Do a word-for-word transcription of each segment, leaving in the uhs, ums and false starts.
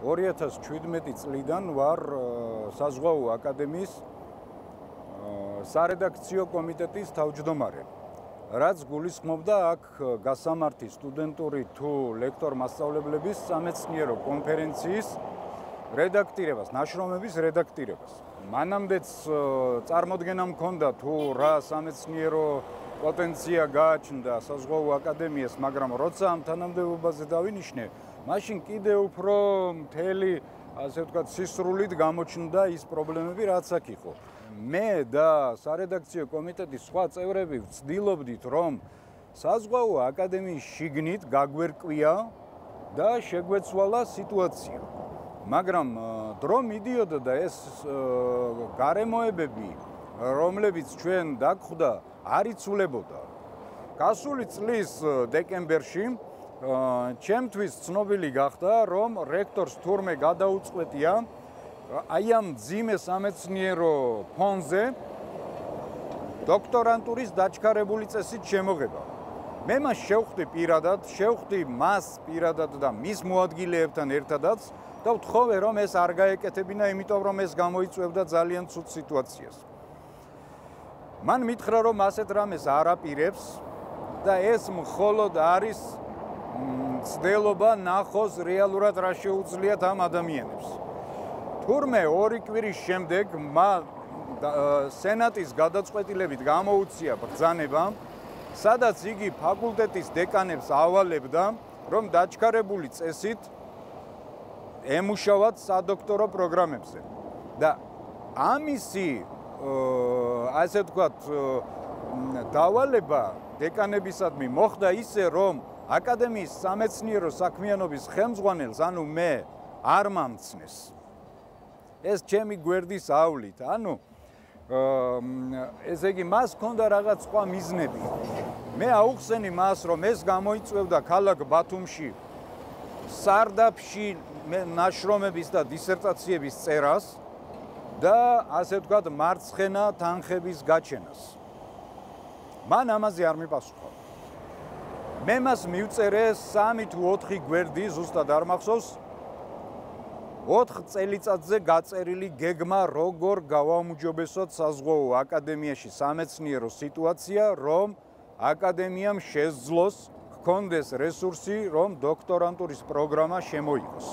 ორი ათას შვიდმეტი წლიდან ვარ საზღვაო აკადემიის სარედაქციო კომიტეტის თავმჯდომარე. რაც გულისხმობდა აქ გასამართი სტუდენტური თუ ლექტორ-მასწავლებლების სამეცნიერო კონფერენციის რედაქტირებას, ნაშრომების რედაქტირებას. მანამდეც წარმოდგენა მქონდა თუ რა სამეცნიერო პოტენცია გააჩნდა საზღვაო აკადემიას, მაგრამ როცა ამ თანამდებობაზე დავინიშნე, მაშინ კიდევ უფრო მთელი, ასე ვთქვათ, სისრულით გამოჩნდა ის პრობლემები, რაც აქ იყო. მე და სარედაქციო კომიტეტის სხვა წევრები ვცდილობდით, რომ საზღვაო აკადემიის შიგნით გაგვერკვია და შეგვეცვალა სიტუაცია. მაგრამ დრო მიდიოდა და ეს გარემოებები, რომლებიც ჩვენ დაგხვდა, არ იცვლებოდა. გასული წლის დეკემბერში ჩემთვის ცნობილი გახდა, რომ რექტორს თურმე გადაუწყვეტია აი ამ მძიმე სამეცნიერო ფონზე დოქტორანტურის დაჩქარებული წესით შემოღება. მე მას შევხვდი პირადად, შევხვდი მას პირადად და მის მოადგილეებთან ერთადაც და ვთხოვე, რომ ეს არ გაეკეთებინა, იმიტომ რომ ეს გამოიწვევდა ძალიან ცუდ სიტუაციას. მან მითხრა, რომ ასეთ რამეს არ აპირებს და ეს მხოლოდ არის მცდელობა ნახოს რეალურად რა შეუძლიათ ამ ადამიანებს. თურმე ორი კვირის შემდეგ სენატის გადაწყვეტილებით გამოუცია ბრძანება, სადაც იგი ფაკულტეტის დეკანებს ავალებდა, რომ დაჩქარებული წესით ემუშავათ სადოქტორო პროგრამებზე. და ამისი, ასე ვთქვათ, დავალება დეკანებისადმი მოხდა ისე, რომ აკადემიის სამეცნიერო საქმიანობის ხელმძღვანელს, ანუ მე, არ მამცნეს. ეს ჩემი გვერდის ავლით, ანუ ესე იგი მას ჰქონდა რაღაც სხვა მიზნები. მე აუხსენი მას, რომ ეს გამოიწვევდა ქალაქ ბათუმში სარდაფში ნაშრომების და დისერტაციების წერას და ასე ვთქვათ, მარცხენა თანხების გაჩენას. მან ამაზე არ მიპასუხა. მე მას მივწერე სამი თუ ოთხი გვერდი, ზუსტად არ მახსოვს, ოთხ წელიწადზე გაწერილი გეგმა, როგორ გავაუმჯობესოთ საზღვაო აკადემიაში სამეცნიერო სიტუაცია, რომ აკადემიამ შესძლოს, ჰქონდეს რესურსი, რომ დოქტორანტურის პროგრამა შემოიღოს.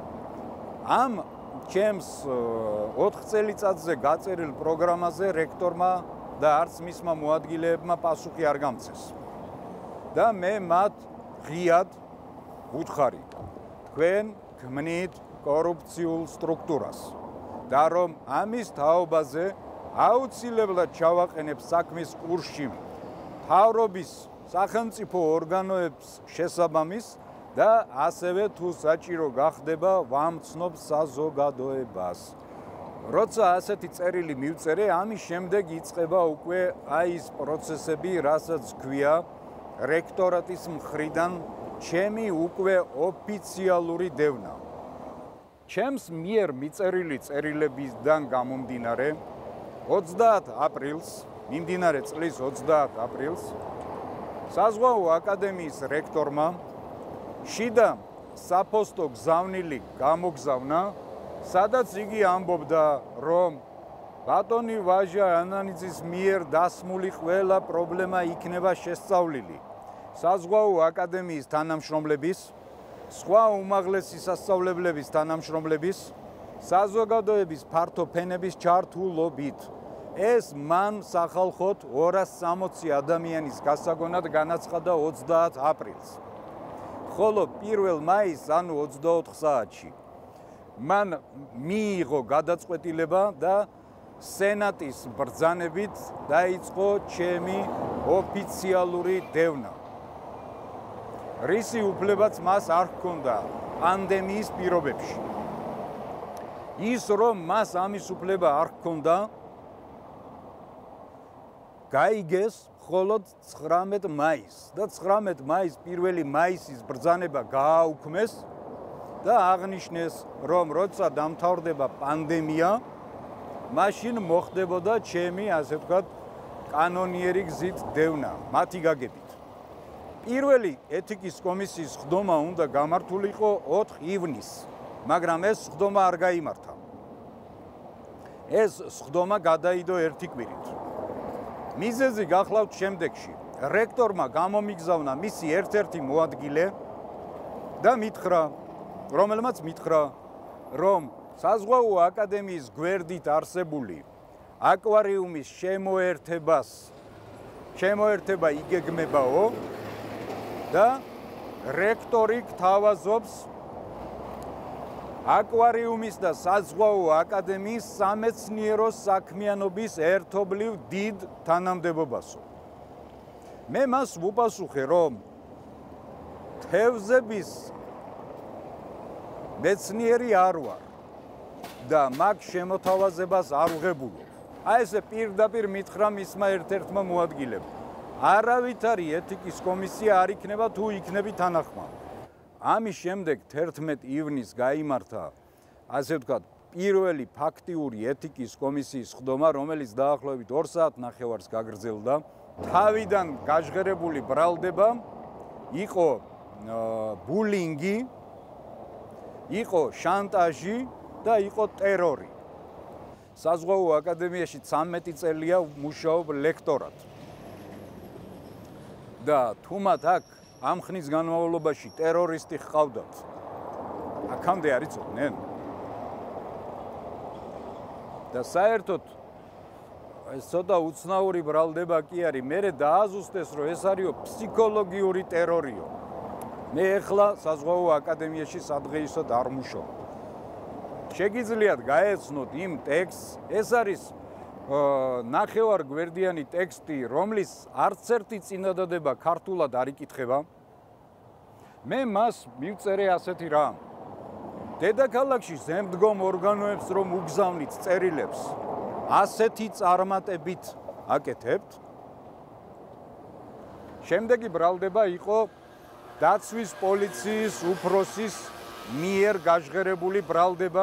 ამ ჩემს ოთხ წელიწადზე გაწერილ პროგრამაზე რექტორმა და არც მისმა მოადგილეებმა პასუხი არ გამცეს. და მე მათ ღიად ვუთხარი, თქვენ ქმნით კორუფციულ სტრუქტურას და რომ ამის თაობაზე აუცილებლად ჩავაყენებ საქმის კურსში მთავრობის სახელმწიფო ორგანოებს შესაბამის და ასევე თუ საჭირო გახდება ვამცნობ საზოგადოებას. როცა ასეთი წერილი მივწერე, ამის შემდეგ იწყება უკვე აი ის პროცესები, რასაც ქვია რექტორატის მხრიდან ჩემი უკვე ოფიციალური დევნა. ჩემს მიერ მიწერილი წერილებიდან გამომდინარე, ოცდაათ აპრილს, მიმდინარე წლის ოცდაათ აპრილს, საზღვაო აკადემიის რექტორმა შიდა საფოსტო გზავნილი გამოგზავნა, სადაც იგი ამბობდა, რომ ბატონი ვაჟა ანანიძის მიერ დასმული ყველა პრობლემა იქნება შესწავლილი. საზღვაო აკადემიის თანამშრომლების, სხვა უმაღლესი სასწავლებლების თანამშრომლების, საზოგადოების ფართო ფენების ჩართულობით. ეს მან სახალხოდ ორას სამოცი ადამიანის გასაგონად განაცხადა ოცდაათ აპრილს. ხოლო პირველ მაისს, ანუ ოცდაოთხ საათში, მან მიიღო გადაწყვეტილება და სენატის ბრძანებით დაიწყო ჩემი ოფიციალური დევნა. რისი უფლებაც მას არ ჰქონდა პანდემიის პირობებში. ის რომ მას ამის უფლება არ ჰქონდა, გაიგეს მხოლოდ ცხრამეტ მაისს და ცხრამეტ მაისს პირველი მაისის ბრძანება გააუქმეს და აღნიშნეს, რომ როცა დამთავრდება პანდემია, მაშინ მოხდებოდა ჩემი, ასე ვთქვათ, კანონიერი გზით დევნა, მათი გაგებით. პირველი ეთიკის კომისიის ხდომა უნდა გამართულიყო ოთხ ივნისს. მაგრამ ეს სხდომა არ გაიმართა. ეს სხდომა გადაიდო ერთი კვირით. მიზეზი გახლავთ შემდეგში. რექტორმა გამომიგზავნა მისი ერთ-ერთი მოადგილე და მითხრა, რომელმაც მითხრა, რომ საზღვაო აკადემიის გვერდით არსებული აკვარიუმის შემოერთებას შემოერთება იგეგმებაო და რექტორი გთავაზობს აკვარიუმის და საზღვაო აკადემიის სამეცნიერო საქმიანობის ერთობლივ დიდ თანამდებობასო. მე მას ვუპასუხე, რომ თევზების მეცნიერი არ ვარ და მაგ შემოთავაზებას არ ვღებულობ. აი ესე პირდაპირ მითხრა მისმა ერთ-ერთმა მოადგილემ. არავითარი ეთიკის კომისია არ იქნება თუ იქნები თანახმად. ამის შემდეგ თერთმეტ ივნისს გაიმართა, ასე ვთქვათ, პირველი ფაქტიური ეთიკის კომისიის სხდომა, რომელიც დაახლოებით ორ საათნახევარს გაგრძელდა. თავიდან გაჟღერებული ბრალდება იყო ბულინგი, იყო შანტაჟი და იყო ტერორი. საზღვაო აკადემიაში ცამეტი წელია მუშაობ ლექტორად. და თუმად აქ ამ ხნის განმავლობაში ტერორისტი ჰყავდათ. აქამდე არ იცოდნენ. და საერთოდ ეს ცოტა უცნაური ბრალდება კი არის. მერე დააზუსტეს, რომ ეს არისო ფსიქოლოგიური ტერორიო. მე ეხლა საზღვაო აკადემიაში სადღეისოდ არ მუშაობ. შეგიძლიათ გაეცნოთ იმ ტექსტს, ეს არის ნახევარგვერდიანი ტექსტი, რომლის არც ერთი წინადადება ქართულად არ იკითხება. მე მას მივწერე ასეთი რამ. დედაქალაქში ზემდგომ ორგანოებს რომ უგზავნით წერილებს, ასეთი წარმატებით აკეთებთ. შემდეგი ბრალდება იყო დაცვის პოლიციის უფროსის მიერ გაჟღერებული ბრალდება,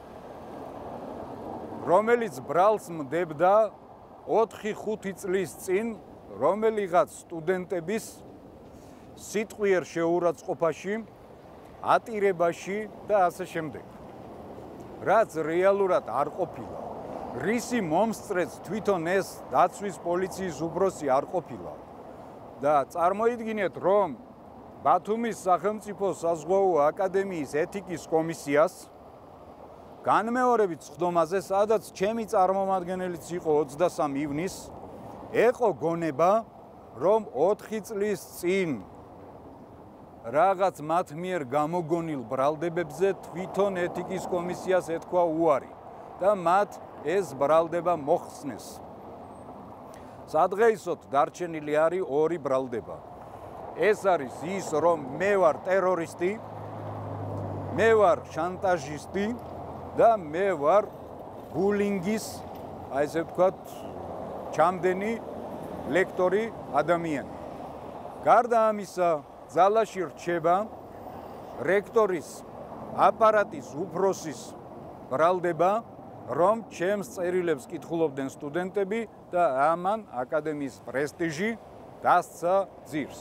რომელიც ბრალს მდებდა ოთხი ხუთი წლის წინ რომელიღაც სტუდენტების სიტყვიერ შეურაცხყოფაში, ატირებაში და ასე შემდეგ. რაც რეალურად არ ყოფილა. რისი მომსწრეც თვითონ ეს დაცვის პოლიციის უფროსი არ ყოფილა. და წარმოიდგინეთ, რომ ბათუმის სახელმწიფო საზღვაო აკადემიის ეთიკის კომისიას განმეორებით სხდომაზე, სადაც ჩემი წარმომადგენელიც იყო ოცდასამი ივნისს, ეყო გონება, რომ ოთხი წლის წინ რაღაც მათ მიერ გამოგონილ ბრალდებებზე თვითონ ეთიკის კომისიას ეთქვა უარი და მათ ეს ბრალდება მოხსნეს. სადღეისოდ დარჩენილი არის ორი ბრალდება. ეს არის ის, რომ მე ვარ ტერორისტი, მე ვარ შანტაჟისტი და მე ვარ ბულინგის, აი ესე ვთქვათ, ჩამდენი ლექტორი ადამიანი. გარდა ამისა, ძალაში რჩება რექტორის აპარატის უფროსის ბრალდება, რომ ჩემს წერილებს კითხულობდნენ სტუდენტები და ამან აკადემიის პრესტიჟი დასცა ძირს.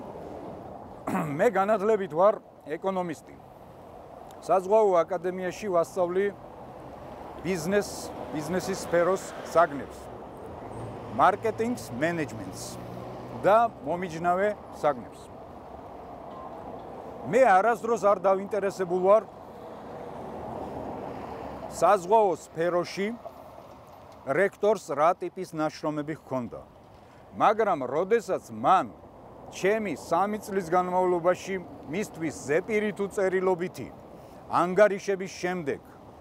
მე განათლებით ვარ ეკონომისტი. საზღვაო აკადემიაში ვასწავლი ბიზნეს, ბიზნესის სფეროს საგნებს, მარკეტინგს, მენეჯმენტს და მომიჯნავე საგნებს. მე არასდროს არ დავინტერესებულ ვარ საზღვაო სფეროში რექტორს რა ტიპის ნაშრომები ჰქონდა. მაგრამ როდესაც მან ჩემი სამი წლის განმავლობაში მისთვის ზეპირი თუ წერილობითი ანგარიშების შემდეგ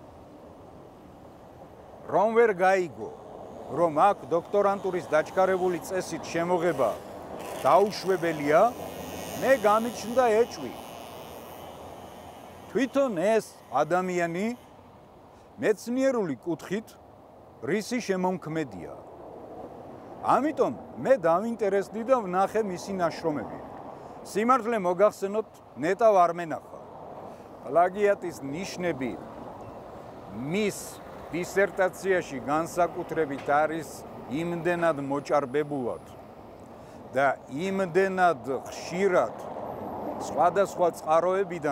რომ ვერ გაიგო, რომ აქ დოქტორანტურის დაჩქარებული წესით შემოღება დაუშვებელია, მე გამიჩნდა ეჭვი. თვითონ ეს ადამიანი მეცნიერული კუთხით რისი შემომქმედია. ამიტომ მე დავინტერესდი და ვნახე მისი ნაშრომები. სიმართლე მოგახსენოთ, ნეტავ არ მენახა. პლაგიატის ნიშნები მის დისერტაციაში განსაკუთრებით არის იმდენად მოჭარბებულად და იმდენად ხშირად სხვადასხვა წყაროებიდან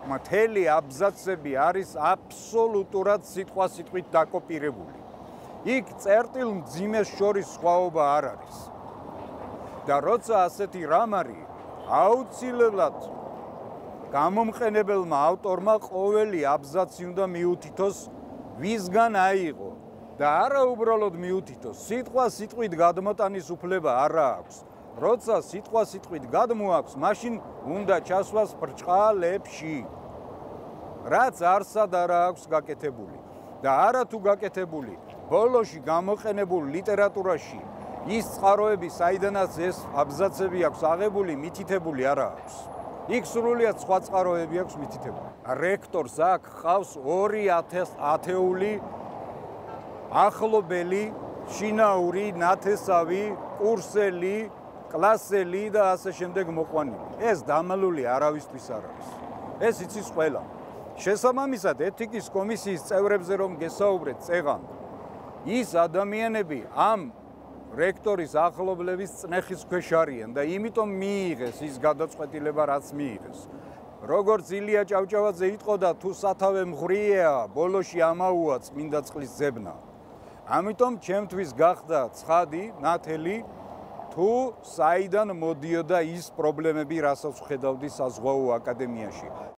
მთელი აბზაცები არის აბსოლუტურად სიტყვა-სიტყვით დაკოპირებული. იქ წერტილ მძიმეს შორის სხვაობა არ არის. და როცა ასეთი რამ არის, აუცილებლად გამომყენებელმა ავტორმა ყოველი აბზაცი უნდა მიუთითოს ვისგან აიღო და არა უბრალოდ მიუთითოს, სიტყვა-სიტყვით გადმოტანის უფლება არ აქვს. როცა სიტყვა-სიტყვით გადმოაქვს, მაშინ უნდა ჩასვას ბრჭყალებში. რაც არსად არ აქვს გაკეთებული. და არა თუ გაკეთებული, ბოლოში გამოყენებულ ლიტერატურაში ის წყაროები, საიდანაც ეს აბზაცები აქვს აღებული, მითითებული არ აქვს. იქ სრულიად სხვა წყაროები აქვს მითითებული. რექტორს აქ ხავს ორი ათეული ახლობელი, შინაური, ნათესავი, კურსელი, კლასელი და ასე შემდეგ მოყვანილი. ეს დამალული არავისთვის არ არის. ეს იცის ყველა. შესაბამისად, ეთიკის კომისიის წევრებზე რომ გესაუბრეთ წეღან, ის ადამიანები ამ რექტორის ახლობლების წნეხის ქვეშ არიან და იმიტომ მიიღეს ის გადაწყვეტილება, რაც მიიღეს. როგორც ილია ჭავჭავაძე იტყოდა, თუ სათავე მღვრიეა, ბოლოში ამაუა წმინდა წყლის ძებნა. ამიტომ ჩემთვის გახდა ცხადი, ნათელი, თუ საიდან მოდიოდა ის პრობლემები, რასაც ვხედავდი საზღვაო აკადემიაში.